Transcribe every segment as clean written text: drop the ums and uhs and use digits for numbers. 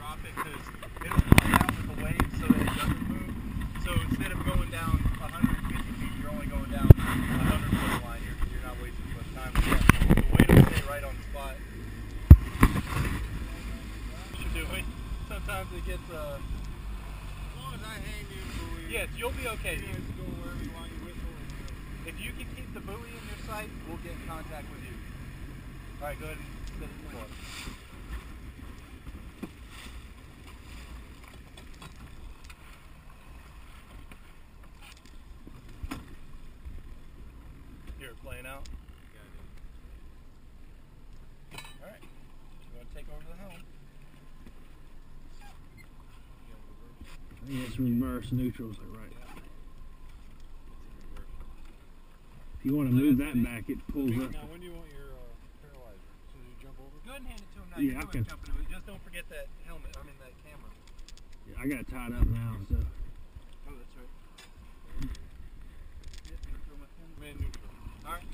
drop it because it'll come out with the waves so that it doesn't move. So instead of going down 150 feet, you're only going down 100 foot line. You're not wasting too much time. But yeah, the weight will stay right on the spot. Should do it. Sometimes it gets As long as I hang in buoy. Yes, you'll be okay. You can go wherever you want. You whistle. If you can keep the buoy in your sight, we'll get in contact with you. All right, go ahead and sit in the water. You're playing out? All right. You want to take over the helm? Yeah, it's reverse neutrals, right? If you want to move that back, it pulls up. Now, when do you want your paralyzer? So you jump over? Go ahead and hand it to him now. Yeah, You I know can. he's jumping over. Just don't forget that helmet. I mean that camera. Yeah, I got it tied up now, so. Oh, that's right. Yep, you can throw my camera. Man neutral. All right.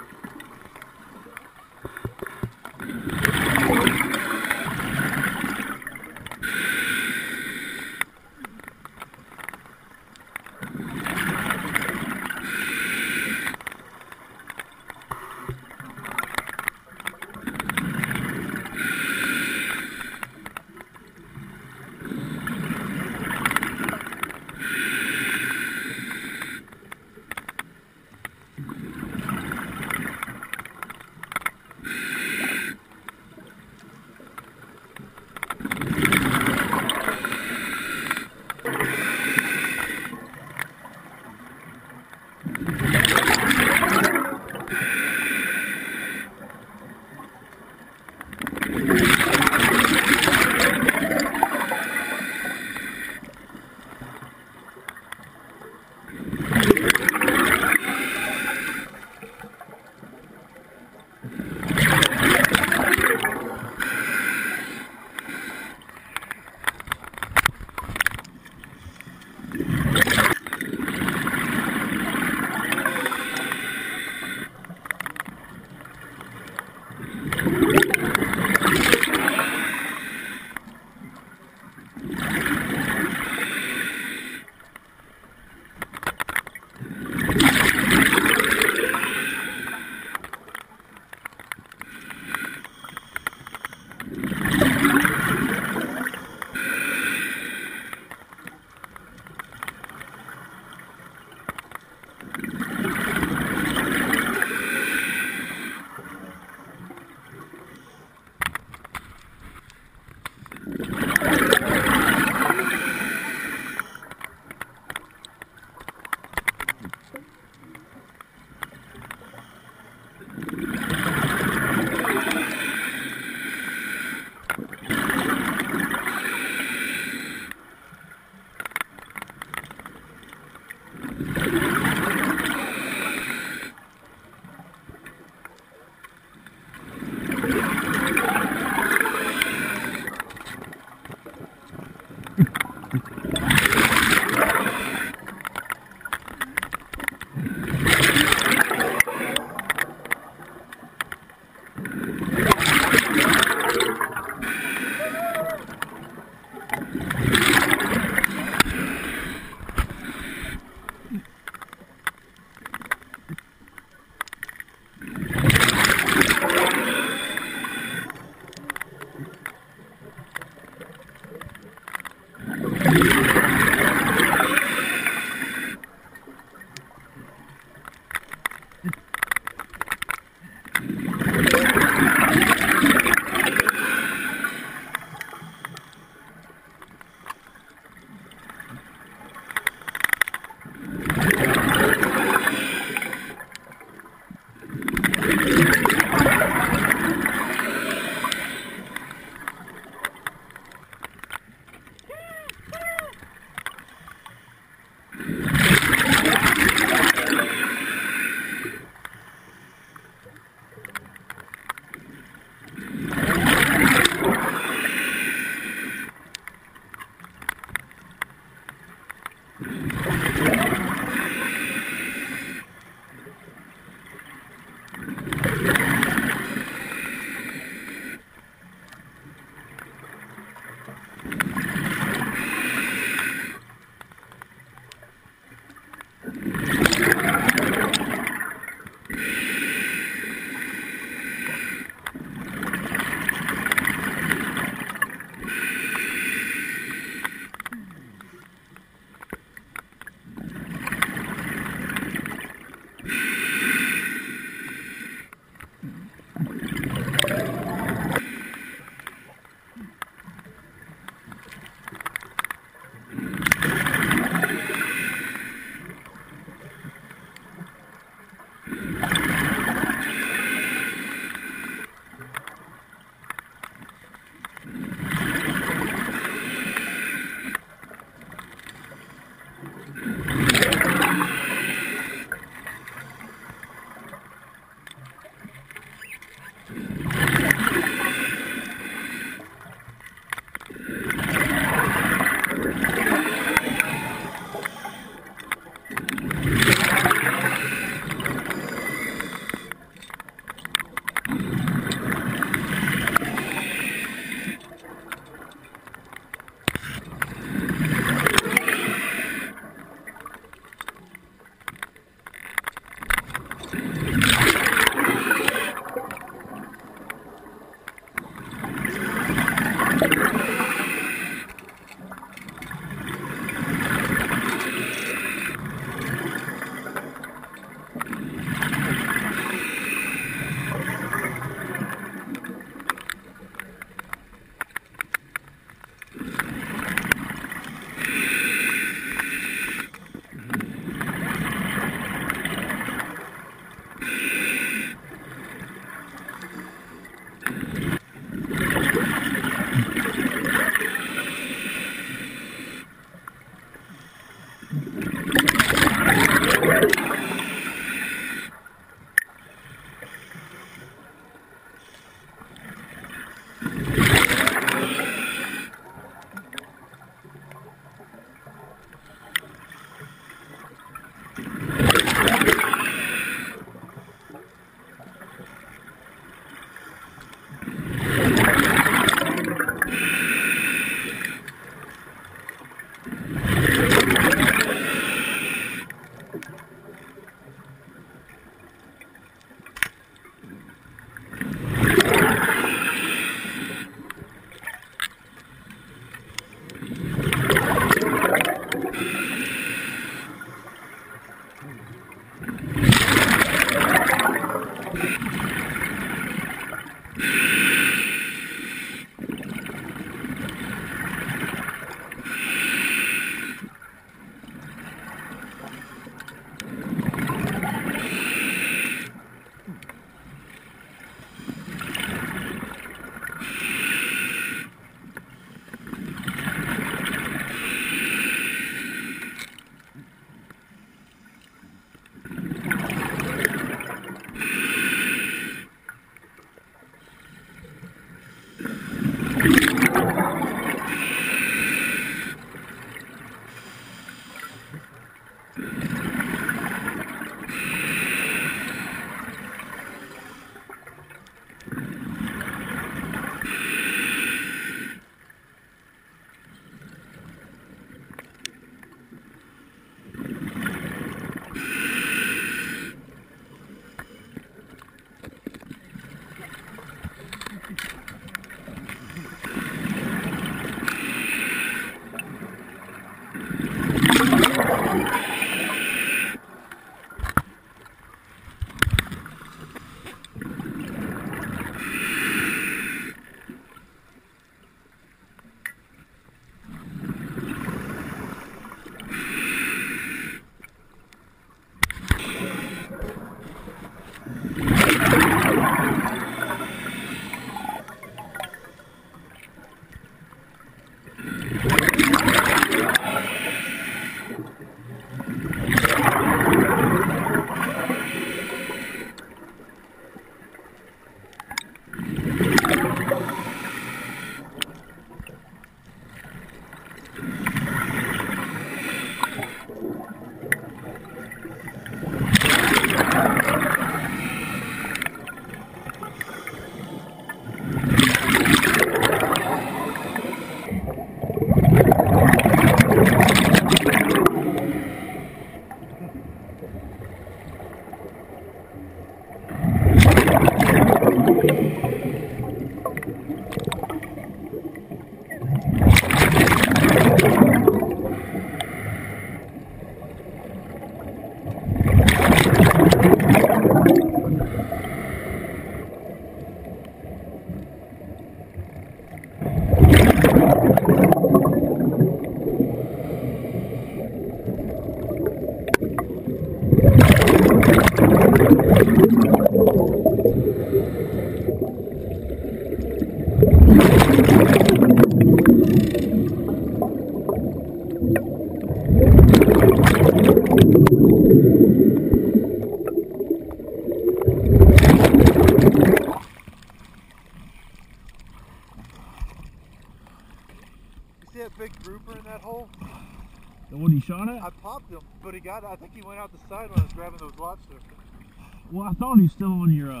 See that big grouper in that hole? The one you shot at? I popped him, but I think he went out the side when I was grabbing those lobsters. Well, I thought he was still on your,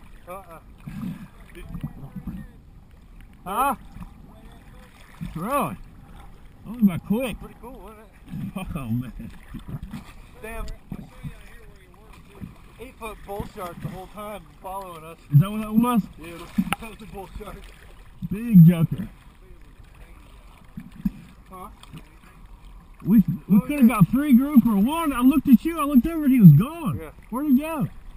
Huh? Really? Oh, about quick. Pretty cool, wasn't it? Oh, man. Damn. 8-foot bull shark the whole time following us. Is that what that was? Yeah, that was a bull shark. Big joker. Huh? We could have got 3 grouper. One, I looked at you, I looked over and he was gone. Yeah. Where'd he go?